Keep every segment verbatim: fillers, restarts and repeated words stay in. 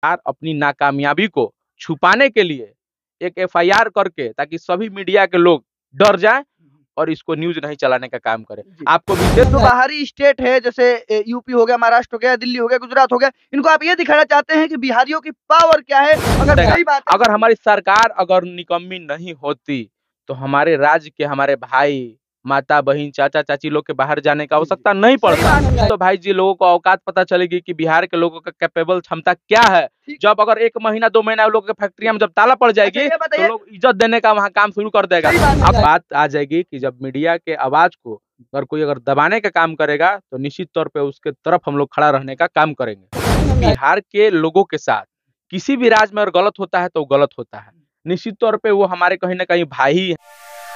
सरकार अपनी नाकामयाबी को छुपाने के लिए एक एफ आई आर करके ताकि सभी मीडिया के लोग डर जाएं और इसको न्यूज नहीं चलाने का काम करें। आपको विशेष जो बाहरी स्टेट है जैसे यूपी हो गया, महाराष्ट्र हो गया, दिल्ली हो गया, गुजरात हो गया, इनको आप ये दिखाना चाहते हैं कि बिहारियों की पावर क्या है? अगर सही बात है, अगर हमारी सरकार अगर निकम्मी नहीं होती तो हमारे राज्य के हमारे भाई माता बहन चाचा चाची लोग के बाहर जाने का आवश्यकता नहीं पड़ता। तो भाई जी लोगों को औकात पता चलेगी कि बिहार के लोगों का कैपेबल क्षमता क्या है। जब अगर एक महीना दो महीना लोगों के फैक्ट्रिया में जब ताला पड़ जाएगी तो लोग इज्जत देने का वहाँ काम शुरू कर देगा। अब बात आ जाएगी कि जब मीडिया के आवाज को अगर कोई अगर दबाने का काम करेगा तो निश्चित तौर पे उसके तरफ हम लोग खड़ा रहने का काम करेंगे। बिहार के लोगों के साथ किसी भी राज्य में अगर गलत होता है तो गलत होता है, निश्चित तौर पे वो हमारे कहीं ना कहीं भाई हैं।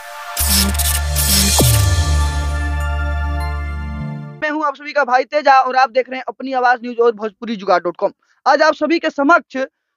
मैं हूं आप सभी का भाई तेजा और आप देख रहे हैं अपनी आवाज न्यूज और भोजपुरी जुगाड़ डॉट कॉम। आज आप सभी के समक्ष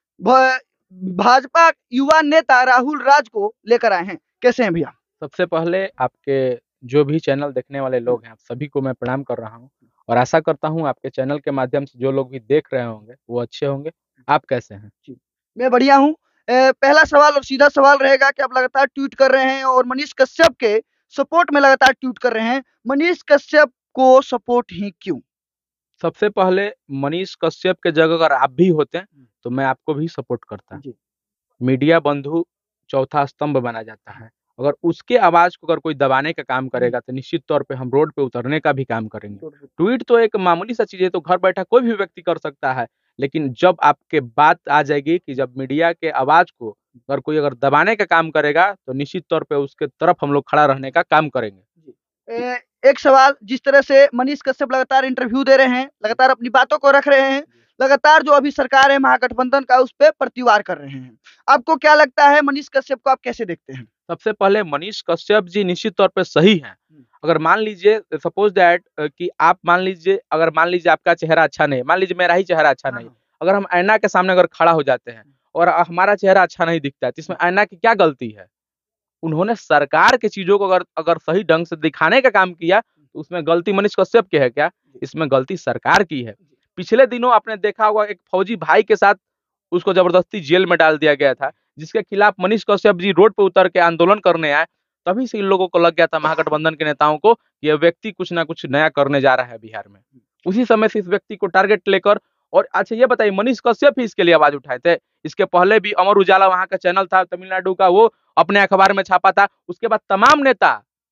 भाजपा युवा नेता राहुल राज को लेकर आए हैं। कैसे हैं भैया? सबसे पहले आपके जो भी चैनल देखने वाले लोग हैं आप सभी को मैं प्रणाम कर रहा हूं और आशा करता हूं आपके चैनल के माध्यम से जो लोग भी देख रहे होंगे वो अच्छे होंगे। आप कैसे हैं? जी मैं बढ़िया हूं। पहला सवाल और सीधा सवाल रहेगा कि आप लगातार ट्वीट कर रहे हैं और मनीष कश्यप के सपोर्ट में लगातार ट्वीट कर रहे हैं। मनीष कश्यप को सपोर्ट ही क्यों? सबसे पहले मनीष कश्यप के जगह अगर आप भी होते हैं तो मैं आपको भी सपोर्ट करता। मीडिया बंधु चौथा स्तंभ बना जाता है। अगर उसके आवाज को अगर कोई दबाने का काम करेगा तो निश्चित तौर पे हम रोड पे उतरने का भी काम करेंगे। ट्वीट तो एक मामूली सा चीज है, तो घर बैठा कोई भी व्यक्ति कर सकता है, लेकिन जब आपके बात आ जाएगी कि जब मीडिया के आवाज को अगर कोई अगर दबाने का काम करेगा तो निश्चित तौर पे उसके तरफ हम लोग खड़ा रहने का काम करेंगे। एक सवाल, जिस तरह से मनीष कश्यप लगातार इंटरव्यू दे रहे हैं, लगातार अपनी बातों को रख रहे हैं, लगातार जो अभी सरकार है महागठबंधन का उस पर प्रतिवार कर रहे हैं, आपको क्या लगता है मनीष कश्यप को आप कैसे देखते हैं? सबसे पहले मनीष कश्यप जी निश्चित तौर पे सही हैं। अगर मान लीजिए सपोज दैट कि आप मान लीजिए अगर मान लीजिए आपका चेहरा अच्छा नहीं, मान लीजिए मेरा ही चेहरा अच्छा नहीं, अगर हम आईना के सामने अगर खड़ा हो जाते हैं और हमारा चेहरा अच्छा नहीं दिखता है तो इसमें आईना की क्या गलती है? उन्होंने सरकार के चीजों को अगर अगर सही ढंग से दिखाने का काम किया तो उसमें गलती मनीष कश्यप की है क्या? इसमें गलती सरकार की है। पिछले दिनों आपने देखा होगा एक फौजी भाई के साथ उसको जबरदस्ती जेल में डाल दिया गया था, जिसके खिलाफ मनीष कश्यप जी रोड पे उतर के आंदोलन करने आए। तभी से इन लोगों को लग गया था महागठबंधन के नेताओं को यह व्यक्ति कुछ ना कुछ नया करने जा रहा है बिहार में। उसी समय से इस व्यक्ति को टारगेट लेकर, और अच्छा ये बताइए मनीष कश्यप ही इसके लिए आवाज उठाए थे? इसके पहले भी अमर उजाला वहां का चैनल था तमिलनाडु का, वो अपने अखबार में छापा था। उसके बाद तमाम नेता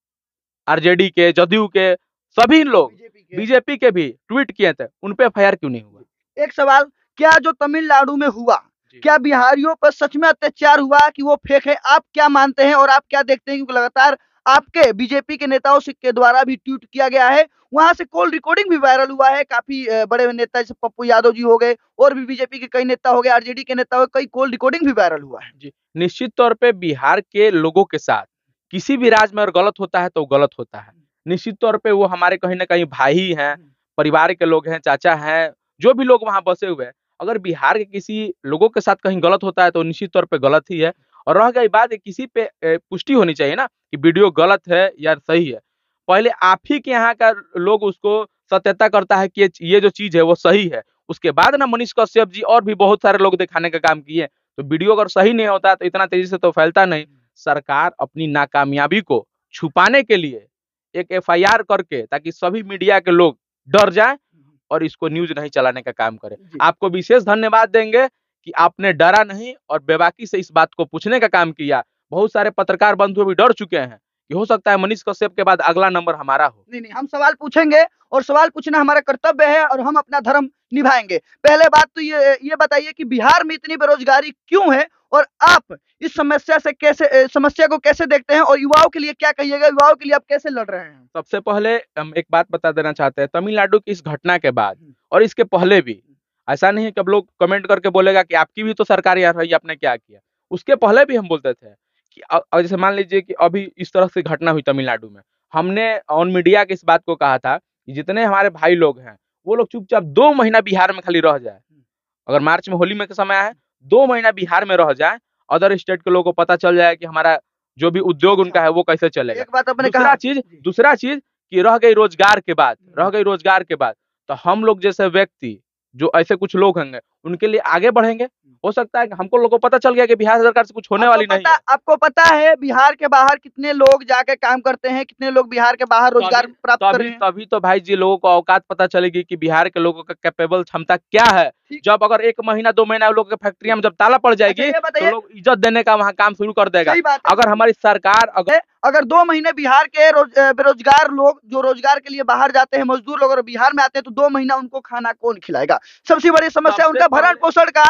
आरजेडी के, जदयू के, सभी लोग बीजेपी के भी ट्वीट किए थे, उन पे एफ आई आर क्यों नहीं हुआ? एक सवाल, क्या जो तमिलनाडु में हुआ क्या बिहारियों पर सच में अत्याचार हुआ कि वो फेक है? आप क्या मानते हैं और आप क्या देखते हैं? क्योंकि लगातार आपके बीजेपी के नेताओं के द्वारा भी ट्वीट किया गया है, वहां से कॉल रिकॉर्डिंग भी वायरल हुआ है। काफी बड़े नेता जैसे पप्पू यादव जी हो गए और भी बीजेपी के कई नेता हो गए, आरजेडी के नेता हो गए, कई कॉल रिकॉर्डिंग भी वायरल हुआ है। जी निश्चित तौर पे बिहार के लोगों के साथ किसी भी राज्य में अगर गलत होता है तो गलत होता है। निश्चित तौर पे वो हमारे कहीं ना कहीं भाई हैं, परिवार के लोग हैं, चाचा हैं, जो भी लोग वहां बसे हुए हैं। अगर बिहार के किसी लोगों के साथ कहीं गलत होता है तो निश्चित तौर पे गलत ही है। और रह गई बात, किसी पे पुष्टि होनी चाहिए ना कि वीडियो गलत है या सही है। पहले आप ही के यहाँ का लोग उसको सत्यता करता है कि ये जो चीज है वो सही है, उसके बाद ना मनीष कश्यप जी और भी बहुत सारे लोग दिखाने का काम किए। तो वीडियो अगर सही नहीं होता तो इतना तेजी से तो फैलता नहीं। सरकार अपनी नाकामयाबी को छुपाने के लिए एक एफ आई आर करके ताकि सभी मीडिया के लोग डर जाएं और इसको न्यूज नहीं चलाने का काम करें। आपको विशेष धन्यवाद देंगे कि आपने डरा नहीं और बेबाकी से इस बात को पूछने का काम किया। बहुत सारे पत्रकार बंधु भी डर चुके हैं कि हो सकता है मनीष कश्यप के बाद अगला नंबर हमारा हो। नहीं नहीं, हम सवाल पूछेंगे और सवाल पूछना हमारा कर्तव्य है और हम अपना धर्म निभाएंगे। पहले बात तो ये ये बताइए कि बिहार में इतनी बेरोजगारी क्यों है और आप इस समस्या से कैसे समस्या को कैसे देखते हैं और युवाओं के लिए क्या कहिएगा? युवाओं के लिए आप कैसे लड़ रहे हैं? सबसे पहले हम एक बात बता देना चाहते हैं, तमिलनाडु की इस घटना के बाद और इसके पहले भी ऐसा नहीं है कि अब लोग कमेंट करके बोलेगा कि आपकी भी तो सरकार यार रही, आपने क्या किया। उसके पहले भी हम बोलते थे कि जैसे मान लीजिए कि अभी इस तरह से घटना हुई तमिलनाडु में, हमने ऑन मीडिया के इस बात को कहा था कि जितने हमारे भाई लोग हैं वो लोग चुपचाप दो महीना बिहार में खाली रह जाए। अगर मार्च में होली में का समय है, दो महीना बिहार में रह जाए, अदर स्टेट के लोगों को पता चल जाए कि हमारा जो भी उद्योग उनका है वो कैसे चलेगा। एक बात आपने दूसरा कहा चीज दूसरा चीज कि रह गई रोजगार के बाद रह गई रोजगार के बाद तो हम लोग जैसे व्यक्ति जो ऐसे कुछ लोग होंगे उनके लिए आगे बढ़ेंगे। हो सकता है कि हमको लोगों को पता चल गया कि बिहार सरकार से कुछ होने वाली नहीं है। आपको पता है बिहार के बाहर कितने लोग जाके काम करते हैं, कितने लोग बिहार के बाहर रोजगार प्राप्त कर रहे हैं। तभी तो भाई जी लोगों को औकात पता चलेगी कि बिहार के लोगों का कैपेबल क्षमता क्या है। जब अगर एक महीना दो महीना लोगों के फैक्ट्रिया में जब ताला पड़ जाएगी तो लोग इज्जत देने का वहाँ काम शुरू कर देगा। अगर हमारी सरकार अगर अगर दो महीने बिहार के रोज, बेरोजगार लोग जो रोजगार के लिए बाहर जाते हैं, मजदूर लोग अगर बिहार में आते हैं तो दो महीना उनको खाना कौन खिलाएगा। सबसे बड़ी समस्या उनका भरण पोषण का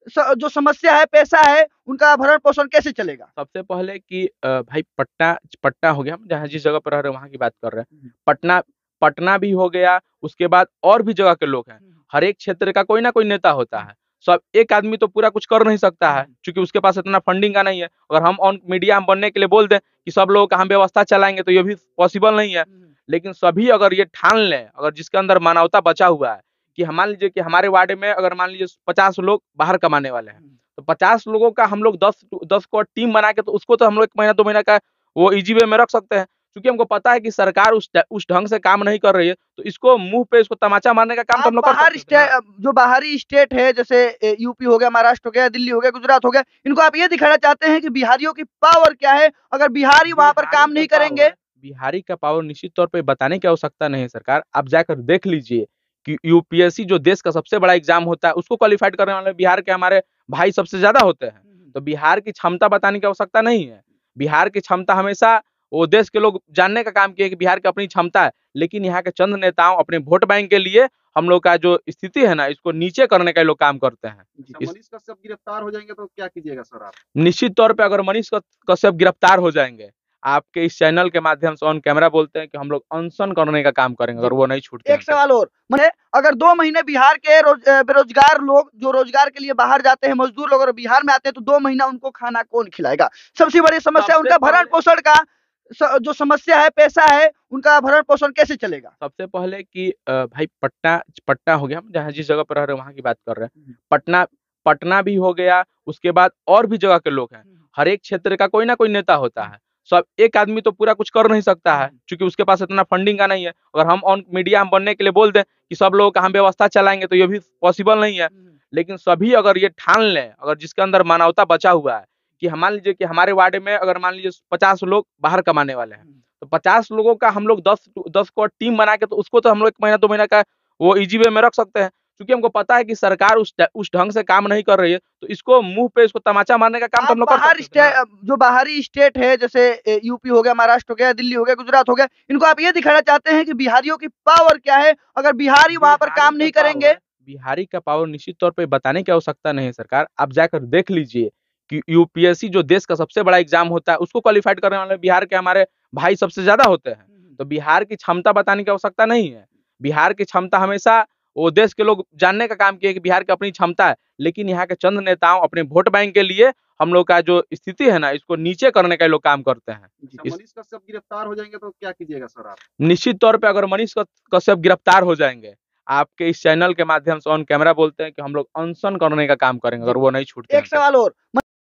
जो समस्या है, पैसा है, उनका भरण पोषण कैसे चलेगा। सबसे पहले कि भाई पटना पटना हो गया, हम जहाँ जिस जगह पर रह रहे हैं वहाँ की बात कर रहे हैं। पटना पटना भी हो गया, उसके बाद और भी जगह के लोग हैं। हर एक क्षेत्र का कोई ना कोई नेता होता है। सब एक आदमी तो पूरा कुछ कर नहीं सकता है क्योंकि उसके पास इतना फंडिंग का नहीं है। अगर हम ऑन मीडिया हम बनने के लिए बोल दें कि सब लोगों का हम व्यवस्था चलाएंगे तो ये भी पॉसिबल नहीं है। लेकिन सभी अगर ये ठान लें, अगर जिसके अंदर मानवता बचा हुआ है कि मान लीजिए कि हमारे वार्ड में अगर मान लीजिए पचास लोग बाहर कमाने वाले हैं तो पचास लोगों का हम लोग दस दस को टीम बना के तो उसको तो हम लोग एक महीना दो महीना का वो इजी वे में रख सकते हैं। क्योंकि हमको पता है कि सरकार उस उस ढंग से काम नहीं कर रही है तो इसको मुंह पे इसको तमाचा मारने का काम तो हम लोग कर सकते हैं। जो बाहरी स्टेट है जैसे यूपी हो गया, महाराष्ट्र हो गया, दिल्ली हो गया, गुजरात हो गया, इनको आप ये दिखाना चाहते हैं कि बिहारियों की पावर क्या है। अगर बिहारी वहां पर काम नहीं करेंगे, बिहारी का पावर निश्चित तौर पर बताने की आवश्यकता नहीं है सरकार। आप जाकर देख लीजिए कि यूपीएससी जो देश का सबसे बड़ा एग्जाम होता है उसको क्वालिफाइड करने वाले बिहार के हमारे भाई सबसे ज्यादा होते हैं। तो बिहार की क्षमता बताने की आवश्यकता नहीं है। बिहार की क्षमता हमेशा वो देश के लोग जानने का काम किए कि बिहार की अपनी क्षमता है। लेकिन यहाँ के चंद नेताओं अपने वोट बैंक के लिए हम लोग का जो स्थिति है ना इसको नीचे करने का लोग काम करते हैं। मनीष कश्यप गिरफ्तार हो जाएंगे तो क्या कीजिएगा सर आप। निश्चित तौर पे अगर मनीष कश्यप गिरफ्तार हो जाएंगे, आपके इस चैनल के माध्यम से ऑन कैमरा बोलते हैं कि हम लोग अनशन करने का काम करेंगे अगर वो नहीं छूटते। एक सवाल और, मैंने अगर दो महीने बिहार के रोज, बेरोजगार लोग जो रोजगार के लिए बाहर जाते हैं, मजदूर लोग अगर बिहार में आते हैं तो दो महीना उनको खाना कौन खिलाएगा। सबसे बड़ी समस्या उनका भरण पोषण का जो समस्या है, पैसा है, उनका भरण पोषण कैसे चलेगा। सबसे पहले कि भाई पटना पटना हो गया, हम जहाँ जिस जगह पर रह रहे हैं वहाँ की बात कर रहे हैं। पटना पटना भी हो गया, उसके बाद और भी जगह के लोग हैं। हर एक क्षेत्र का कोई ना कोई नेता होता है। सब एक आदमी तो पूरा कुछ कर नहीं सकता है क्योंकि उसके पास इतना फंडिंग का नहीं है। अगर हम ऑन मीडिया हम बनने के लिए बोल दें कि सब लोगों का हम व्यवस्था चलाएंगे तो ये भी पॉसिबल नहीं है। लेकिन सभी अगर ये ठान लें, अगर जिसके अंदर मानवता बचा हुआ है कि मान लीजिए कि हमारे वार्ड में अगर मान लीजिए पचास लोग बाहर कमाने वाले हैं तो पचास लोगों का हम लोग दस दस को टीम बना के तो उसको तो हम लोग एक महीना दो महीना का वो इजी वे में रख सकते हैं। क्योंकि हमको पता है कि सरकार उस उस ढंग से काम नहीं कर रही है तो इसको मुंह पे इसको तमाचा मारने का काम तो हम लोग कर सकते हैं। जो बाहरी स्टेट है जैसे यूपी हो गया, महाराष्ट्र हो गया, दिल्ली हो गया, गुजरात हो गया, इनको आप ये दिखाना चाहते हैं कि बिहारियों की पावर क्या है। अगर बिहारी वहां पर काम नहीं करेंगे, बिहारी का पावर निश्चित तौर पर बताने की आवश्यकता नहीं है सरकार। आप जाकर देख लीजिए कि यूपीएससी जो देश का सबसे बड़ा एग्जाम होता है उसको क्वालिफाइड करने वाले बिहार के हमारे भाई सबसे ज्यादा होते हैं। तो बिहार की क्षमता बताने की आवश्यकता नहीं है। बिहार की क्षमता हमेशा वो देश के लोग जानने का काम किए कि बिहार की अपनी क्षमता है। लेकिन यहाँ के चंद नेताओं अपने वोट बैंक के लिए हम लोग का जो स्थिति है ना इसको नीचे करने का लोग काम करते हैं। मनीष कश्यप गिरफ्तार हो जाएंगे तो क्या कीजिएगा सर आप। निश्चित तौर पे अगर मनीष कश्यप गिरफ्तार हो जाएंगे, आपके इस चैनल के माध्यम से ऑन कैमरा बोलते हैं कि हम लोग अनशन करने का काम करेंगे अगर वो नहीं छूटते। एक सवाल और,